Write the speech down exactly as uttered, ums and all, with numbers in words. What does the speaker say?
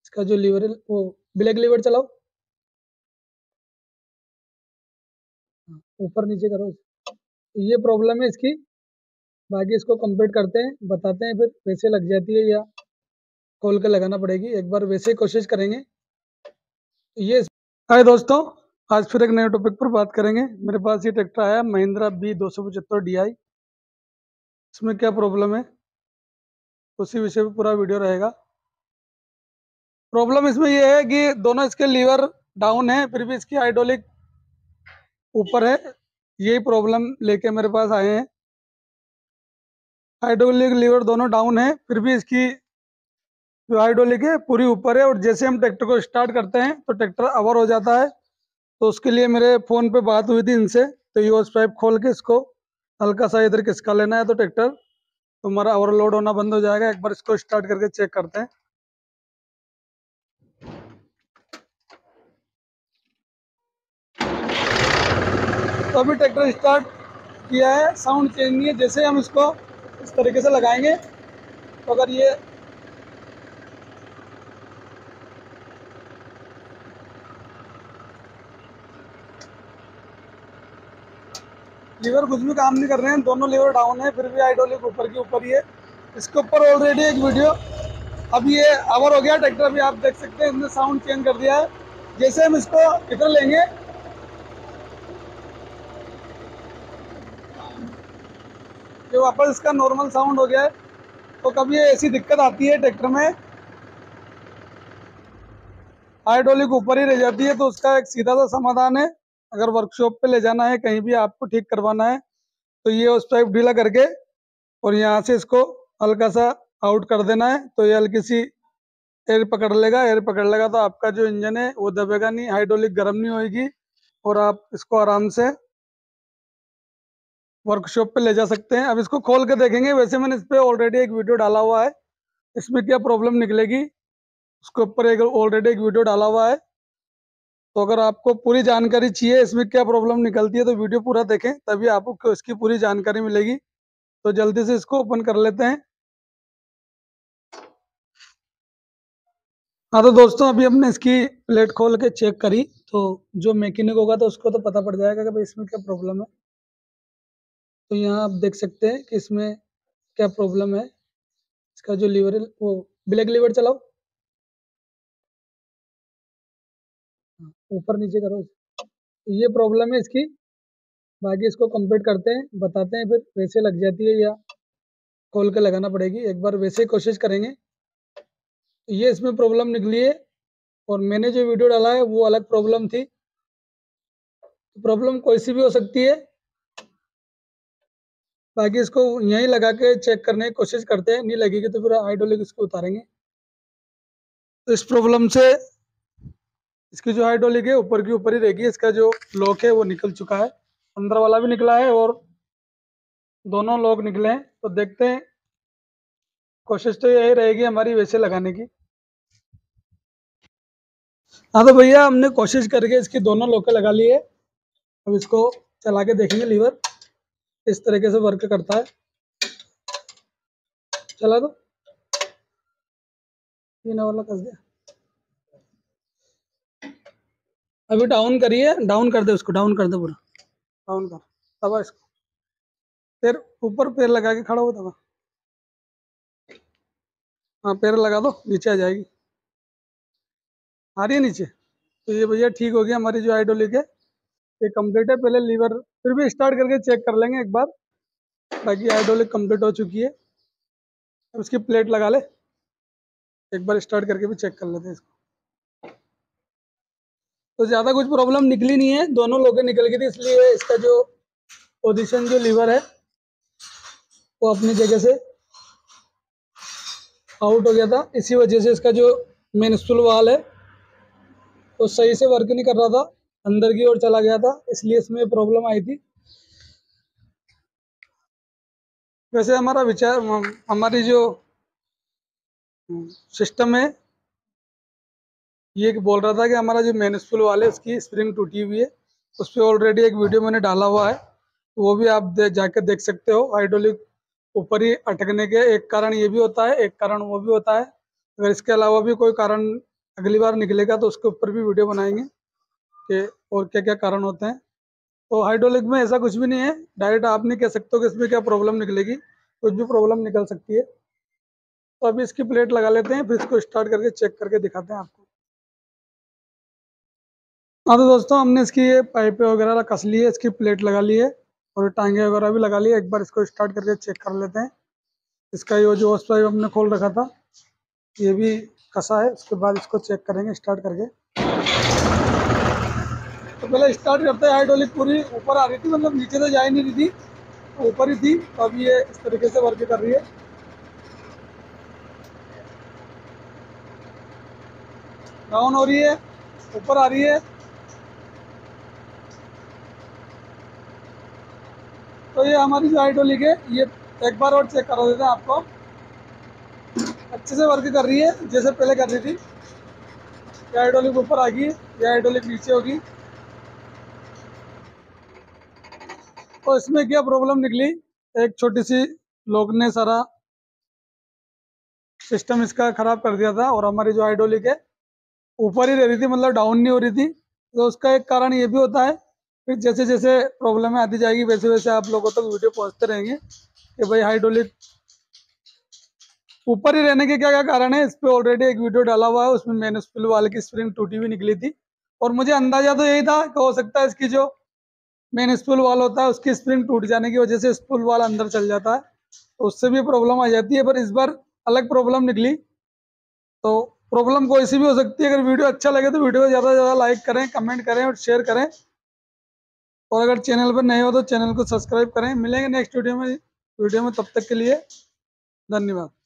इसका जो लीवर है वो ब्लैक लीवर चलाओ, ऊपर नीचे करो। तो ये प्रॉब्लम है इसकी। बाकी इसको कंप्लीट करते हैं, बताते हैं फिर वैसे लग जाती है या खोल के लगाना पड़ेगी। एक बार वैसे ही कोशिश करेंगे। तो ये हाय दोस्तों, आज फिर एक नए टॉपिक पर बात करेंगे। मेरे पास ये ट्रैक्टर आया महिंद्रा बी दो सौ पचहत्तर डी आई। इसमें क्या प्रॉब्लम है उसी विषय पे पूरा वीडियो रहेगा। प्रॉब्लम इसमें ये है कि दोनों इसके लीवर डाउन है, फिर भी इसकी हाइड्रोलिक ऊपर है। यही प्रॉब्लम लेके मेरे पास आए हैं। हाइड्रोलिक लीवर दोनों डाउन है, फिर भी इसकी जो हाइड्रोलिक है पूरी ऊपर है। और जैसे हम ट्रैक्टर को स्टार्ट करते हैं तो ट्रैक्टर अवर हो जाता है। तो उसके लिए मेरे फ़ोन पे बात हुई थी इनसे, तो ये उस पाइप खोल के इसको हल्का सा इधर खिसका लेना है तो ट्रैक्टर तो हमारा ओवरलोड होना बंद हो जाएगा। एक बार इसको स्टार्ट करके चेक करते हैं। तो अभी ट्रैक्टर स्टार्ट किया है, साउंड चेंज नहीं है। जैसे हम इसको इस तरीके से लगाएंगे तो अगर ये लीवर कुछ भी काम नहीं कर रहे हैं, दोनों लीवर डाउन है, फिर भी हाइड्रोलिक ऊपर की ऊपर ही है। इसके ऊपर ऑलरेडी एक वीडियो, अब ये आवर हो गया ट्रैक्टर, अभी आप देख सकते हैं इसने साउंड चेंज कर दिया है। जैसे हम इसको इधर लेंगे ये वापस इसका नॉर्मल साउंड हो गया है। तो कभी ऐसी दिक्कत आती है ट्रैक्टर में हाइड्रोलिक ऊपर ही रह जाती है, तो उसका एक सीधा सा समाधान है। अगर वर्कशॉप पे ले जाना है, कहीं भी आपको ठीक करवाना है, तो ये उस पाइप ढीला करके और यहाँ से इसको हल्का सा आउट कर देना है। तो ये हल्की सी एयर पकड़ लेगा। एयर पकड़ लेगा तो आपका जो इंजन है वो दबेगा नहीं, हाइड्रोलिक गर्म नहीं होगी और आप इसको आराम से वर्कशॉप पे ले जा सकते हैं। अब इसको खोल के देखेंगे। वैसे मैंने इस पर ऑलरेडी एक वीडियो डाला हुआ है, इसमें क्या प्रॉब्लम निकलेगी उसके ऊपर एक ऑलरेडी एक वीडियो डाला हुआ है। तो अगर आपको पूरी जानकारी चाहिए इसमें क्या प्रॉब्लम निकलती है तो वीडियो पूरा देखें, तभी आपको इसकी पूरी जानकारी मिलेगी। तो जल्दी से इसको ओपन कर लेते हैं। हाँ तो दोस्तों, अभी हमने इसकी प्लेट खोल के चेक करी, तो जो मैकेनिक होगा तो उसको तो पता पड़ जाएगा कि भाई इसमें क्या प्रॉब्लम है। तो यहाँ आप देख सकते हैं कि इसमें क्या प्रॉब्लम है। इसका जो लीवर है वो ब्लैक लीवर चलाओ, ऊपर नीचे करो। तो ये प्रॉब्लम है इसकी। बाकी इसको कंप्लीट करते हैं, बताते हैं फिर वैसे लग जाती है या खोल के लगाना पड़ेगी। एक बार वैसे ही कोशिश करेंगे। तो ये इसमें प्रॉब्लम निकली है और मैंने जो वीडियो डाला है वो अलग प्रॉब्लम थी। तो प्रॉब्लम कोई सी भी हो सकती है। बाकी इसको यहीं लगा के चेक करने की कोशिश करते हैं, नहीं लगेगी तो फिर हाइड्रोलिक इसको उतारेंगे। तो इस प्रॉब्लम से इसकी जो हाइड्रोलिक है ऊपर की ऊपर ही रहेगी। इसका जो लॉक है वो निकल चुका है, अंदर वाला भी निकला है और दोनों लॉक निकले हैं। तो देखते हैं, कोशिश तो यही रहेगी हमारी वैसे लगाने की। हाँ तो भैया हमने कोशिश करके इसकी दोनों लॉकें लगा ली है। अब इसको चला के देखेंगे लीवर इस तरीके से वर्क करता है। चला दो, तीन वाला कस दिया। अभी डाउन करिए, डाउन कर दे उसको, डाउन कर दे पूरा, डाउन कर। दबा इसको, पैर ऊपर पैर लगा के खड़ा हो, दबा। हाँ पैर लगा दो, नीचे आ जाएगी। आ रही है नीचे। तो ये भैया ठीक हो गया, हमारी जो हाइड्रोलिक है ये कंप्लीट है। पहले लीवर फिर भी स्टार्ट करके चेक कर लेंगे एक बार। बाकी हाइड्रोलिक कंप्लीट हो चुकी है। अब इसकी प्लेट लगा ले, एक बार स्टार्ट करके भी चेक कर लेते हैं इसको। तो ज़्यादा कुछ प्रॉब्लम निकली नहीं है, दोनों लोगें निकल गई थी, इसलिए इसका जो पोजीशन जो लीवर है वो अपनी जगह से आउट हो गया था। इसी वजह से इसका जो मेन स्टूल वाल है वो सही से वर्क नहीं कर रहा था, अंदर की ओर चला गया था, इसलिए इसमें प्रॉब्लम आई थी। वैसे हमारा विचार, हमारी जो सिस्टम है ये बोल रहा था कि हमारा जो मेन स्पूल वाले उसकी स्प्रिंग टूटी हुई है। उस पर ऑलरेडी एक वीडियो मैंने डाला हुआ है, तो वो भी आप दे, जाकर देख सकते हो। हाइड्रोलिक ऊपर ही अटकने के एक कारण ये भी होता है, एक कारण वो भी होता है। अगर इसके अलावा भी कोई कारण अगली बार निकलेगा तो उसके ऊपर भी वीडियो बनाएंगे कि और क्या क्या कारण होते हैं। तो हाइड्रोलिक में ऐसा कुछ भी नहीं है, डायरेक्ट आप नहीं कह सकते हो कि इसमें क्या प्रॉब्लम निकलेगी, कुछ भी प्रॉब्लम निकल सकती है। तो अभी इसकी प्लेट लगा लेते हैं, फिर इसको स्टार्ट करके चेक करके दिखाते हैं आपको। हाँ तो दोस्तों, हमने इसकी ये पाइपें वगैरह कस ली है, इसकी प्लेट लगा ली है और टांगे वगैरह भी लगा ली है। एक बार इसको स्टार्ट करके चेक कर लेते हैं। इसका ये जो होस पाइप हमने खोल रखा था ये भी कसा है, उसके बाद इसको चेक करेंगे स्टार्ट करके। तो पहले स्टार्ट करते हैं। हाइड्रोलिक पूरी ऊपर आ रही थी, मतलब नीचे तो जा ही नहीं रही थी, ऊपर ही थी। तो अभी ये इस तरीके से वर्क कर रही है। डाउन हो रही है, ऊपर आ रही है। तो ये हमारी जो हाइड्रोलिक है ये एक बार और चेक करा देते हैं आपको। अच्छे से वर्क कर रही है जैसे पहले कर रही थी। ये हाइड्रोलिक ऊपर आ गई, ये हाइड्रोलिक नीचे होगी। तो इसमें क्या प्रॉब्लम निकली, एक छोटी सी लोग ने सारा सिस्टम इसका खराब कर दिया था और हमारी जो हाइड्रोलिक है ऊपर ही रह रही थी, मतलब डाउन नहीं हो रही थी। तो उसका एक कारण ये भी होता है। फिर जैसे जैसे प्रॉब्लम आती जाएगी वैसे वैसे आप लोगों तक वीडियो पहुंचते रहेंगे कि भाई हाइड्रोलिक ऊपर ही रहने के क्या क्या कारण है। इस पर ऑलरेडी एक वीडियो डाला हुआ है, उसमें मेन स्पूल वाल की स्प्रिंग टूटी हुई निकली थी और मुझे अंदाजा तो यही था कि हो सकता है इसकी जो मेन स्पूल वाल होता है उसकी स्प्रिंग टूट जाने की वजह से स्पूल वाल अंदर चल जाता है, तो उससे भी प्रॉब्लम आ जाती है। पर इस बार अलग प्रॉब्लम निकली। तो प्रॉब्लम कोई सी भी हो सकती है। अगर वीडियो अच्छा लगे तो वीडियो को ज़्यादा से ज़्यादा लाइक करें, कमेंट करें और शेयर करें। और अगर चैनल पर नए हो तो चैनल को सब्सक्राइब करें। मिलेंगे नेक्स्ट वीडियो में वीडियो में तब तक के लिए धन्यवाद।